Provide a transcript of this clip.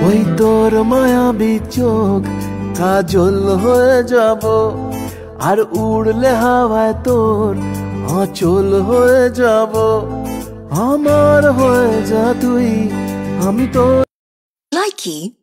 ওই তোর মায়াবী চোখ কাজল হয়ে যাব, আর উড়লে হাওয়ায় তোর আঁচল হয়ে যাব। আমার হয়ে যা তুই, আমি তো। Likey